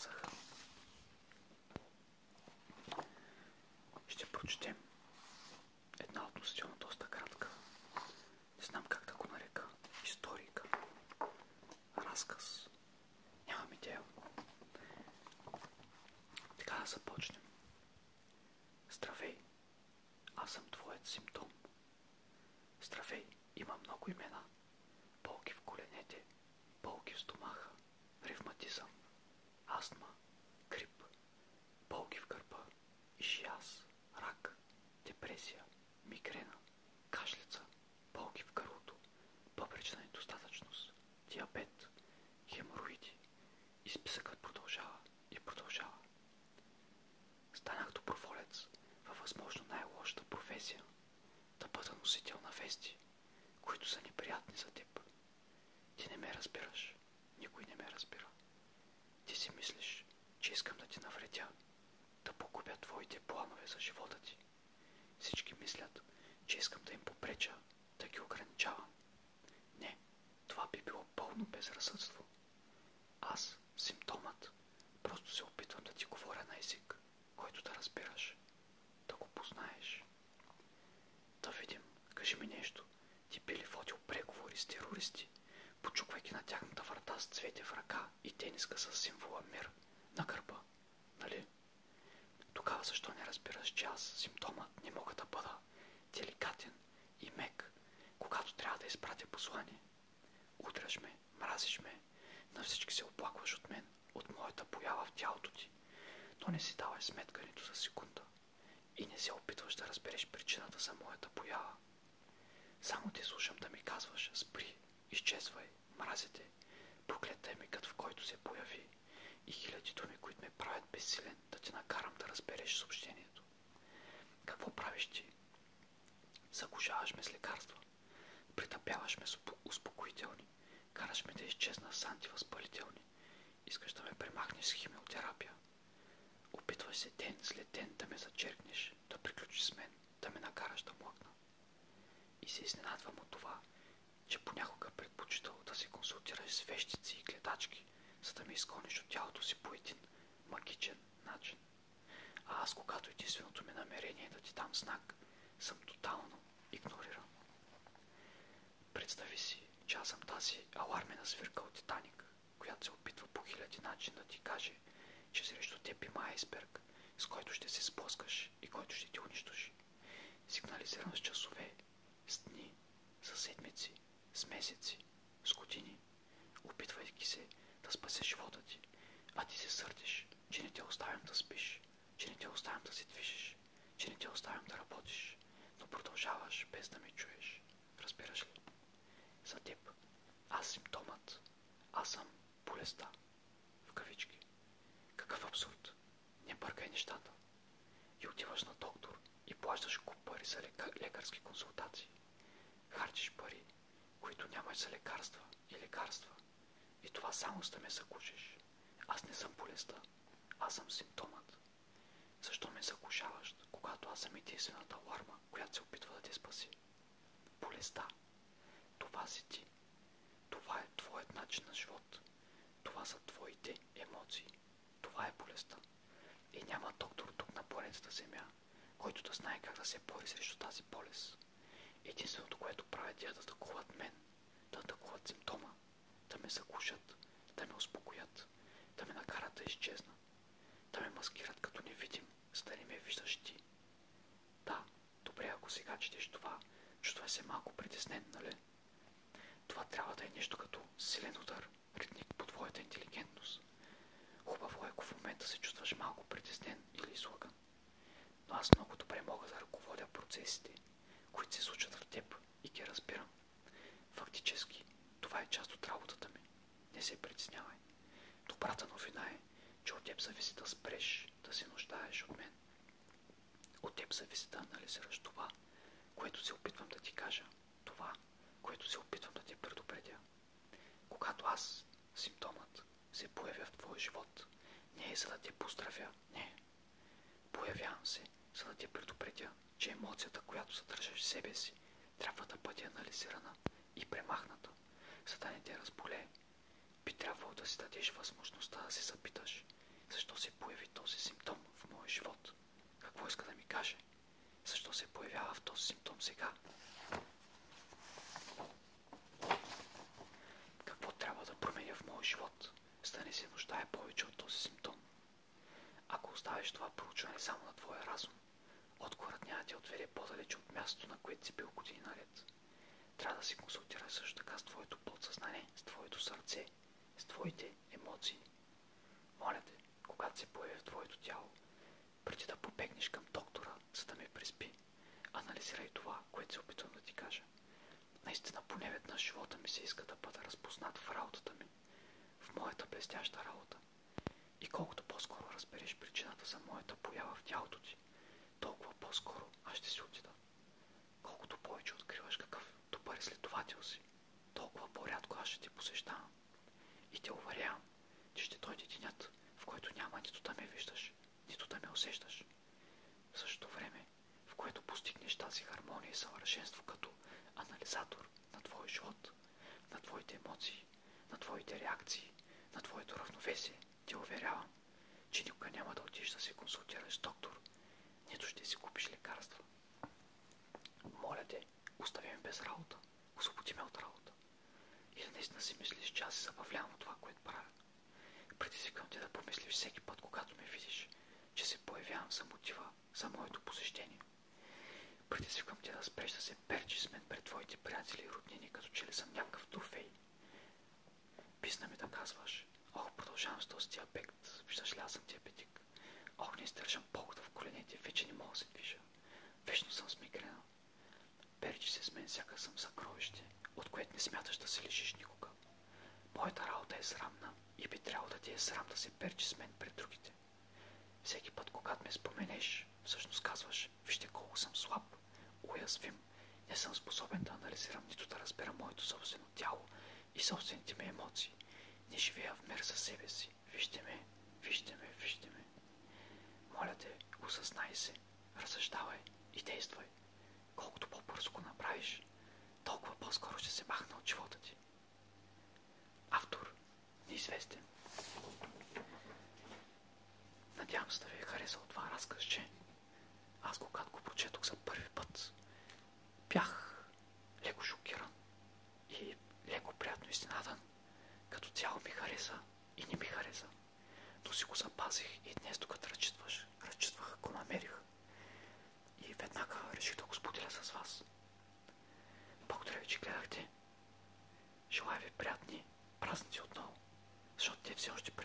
казах. Ще прочетем една относително доста кратка, не знам как да го нарека, историка, разказ. Нямам идея. Така да започнем. Здравей, аз съм твоят симптом. Здравей, има много имена. Болки в коленете, болки в стомаха, ревматизъм, астма, грип, болки в гърба, ишиаз, рак, депресия, мигрена, кашлица, болки в гърлото, бъбречна недостатъчност, диабет, хемороиди. И списъкът продължава и продължава. Станах доброволец във възможно най-лошата професия, да бъда носител на вести, които са неприятни за теб. Ти не ме разбираш, никой не ме разбира. Ти си мислиш, че искам да ти навредя, да погубя твоите планове за живота ти. Всички мислят, че искам да им попреча, да ги ограничавам. Не, това би било пълно безразсъдство. Аз, симптомът, просто се опитвам да ти говоря на език, който да разбираш, да го познаеш. Да видим, кажи ми нещо. Ти би ли водил преговори с терористи, почуквайки на тяхната врата с цвете в ръка и тениска с символа мир на гърба, нали? Тогава защо не разбираш, че аз, симптомът, не мога да бъда деликатен и мек, когато трябва да изпратя послание? Удряш ме, мразиш ме, на всички се оплакваш от мен, от моята поява в тялото ти, но не си даваш сметка нито за секунда и не се опитваш да разбереш причината за моята поява. Само те слушам да ми казваш: спри, изчезвай, мразите, проклеттай мигът, в който се появи, и хиляди думи, които ме правят безсилен да те накарам да разбереш съобщението. Какво правиш ти? Заглушаваш ме с лекарства, притъпяваш ме с успокоителни, караш ме да изчезна с антивъзпалителни, искаш да ме премахнеш с химиотерапия. Опитваш се ден след ден да ме зачеркнеш, да приключиш с мен, да ме накараш да млъкна. И се изненадвам от това, че понякога предпочитал да се консултираш с вещици и гледачки, за да ме изгониш от тялото си по един магичен начин. А аз, когато единственото ми намерение е да ти дам знак, съм тотално игнориран. Представи си, че аз съм тази алармена свирка от Титаник, която се опитва по хиляди начин да ти каже, че срещу теб има айсберг, с който ще се сблъскаш и който ще ти унищожи. Сигнализиран с часове, с дни, с седмици, с месеци, с години, опитвайки се да спасе живота ти, а ти се сърдиш, че не те оставям да спиш, че не те оставям да се движиш, че не те оставям да работиш, но продължаваш без да ме чуеш. Разбираш ли? За теб аз симптомът, аз съм болестта. В кавички. Какъв абсурд! Не бъркай нещата. И отиваш на доктор и плащаш куп пари за лекарски консултации. Харчиш пари, които нямаш за лекарства и лекарства. И това само за да ме заглушиш. Аз не съм болестта. Аз съм симптомът. Защо ме заглушаваш, когато аз съм единствената аларма, която се опитва да те спаси? Болестта. Това си ти. Това е твоят начин на живот. Това са твоите емоции. Това е болестта. И няма доктор тук на планетата Земя, който да знае как да се бори срещу тази болест. Единственото, което правят, е да атакуват мен, да атакуват симптома, да ме заглушат, да ме успокоят, да ме накарат да изчезна, да ме маскират като невидим, за да не ме виждаш ти. Да, добре, ако сега четеш това, чувствай се малко притеснен, нали? Това трябва да е нещо като силен удар, ритник по твоята интелигентност. Хубаво е, ако в момента се чувстваш малко притеснен или излъган. Но аз много добре мога да ръководя процесите, които се случват в теб, и ги разбирам. Фактически, това е част от работата ми. Не се притеснявай. Добрата новина е, че от теб зависи да спреш да се нуждаеш от мен. От теб зависи да анализираш това, което се опитвам да ти кажа. Това, което се опитвам да те предупредя. Когато аз, симптомът, се появя в твоя живот, не е за да те поздравя, не. Появявам се, за да те предупредя, че емоцията, която съдържаш в себе си, трябва да бъде анализирана и премахната, за да не те разболее. Би трябвало да си дадеш възможността да се запиташ: Защо се появи този симптом в моя живот? Какво иска да ми каже? Защо се появява в този симптом сега? Какво трябва да променя в моя живот, за да не се нуждае повече от този симптом? Ако оставиш това проучване само на твоя разум, отговорът няма да те отведе по-далеч от мястото, на което си бил години наред. Трябва да се консултираш също така с твоето подсъзнание, с твоето сърце, с твоите емоции. Моля те, когато се появи в твоето тяло, преди да побегнеш към доктора, за да ме преспи, анализирай това, което се опитвам да ти кажа. Наистина, поне веднъж живота ми се иска да бъда разпознат в работата ми, в моята блестяща работа. И колкото по-скоро разбереш причината за моята поява в тялото ти, толкова по-скоро аз ще си отида. Колкото повече откриваш какъв добър изследовател си, толкова по-рядко аз ще те посещавам. И те уверявам, че ще дойде денят, в който няма нито да ме виждаш, нито да ме усещаш. В същото време, в което постигнеш тази хармония и съвършенство като анализатор на твоя живот, на твоите емоции, на твоите реакции, на твоето равновесие, те уверявам, че никога няма да отидеш да се консултираш с доктор, нито ще си купиш лекарства. Моля те, остави ме без работа, освободи ме от работа. И да наистина си мислиш, че аз се забавлявам от това, което правя. Предизвиквам те да помислиш всеки път, когато ме видиш, че се появявам за мотива за моето посещение. Предизвиквам те да спреш да се перчиш с мен пред твоите приятели и роднини, като че ли съм някакъв трофей. Писна ми да казваш: ох, продължавам с този диабет, виждаш ли, аз съм диабетик. Ох, не издържам погода в коленете, вече не мога да се движа. Вечно съм с мигрена. Перчи се с мен, сякаш съм съкровище, от което не смяташ да се лишиш никога. Моята работа е срамна и би трябвало да ти е срам да се перчи с мен пред другите. Всеки път, когато ме споменеш, всъщност казваш: вижте колко съм слаб, уязвим, не съм способен да анализирам, нито да разбера моето собствено тяло и собствените ми емоции. Не живея в мир със себе си. Вижте ме, вижте ме, вижте ме. Моля те, осъзнай се, разсъждавай и действай. Колкото по-бързо го направиш, толкова по-скоро ще се махна от живота ти. Автор неизвестен. Надявам се да ви е харесал това разказче. Аз когато го прочетох за първи път, бях леко шокиран и леко приятно изненадан. Като цяло ми хареса и не ми хареса. Но си го запазих и днес, докато разчитвах, го намерих. И веднага реших да го споделя с вас. Благодаря ви, че гледахте. Желая ви приятни празници отново, защото те все още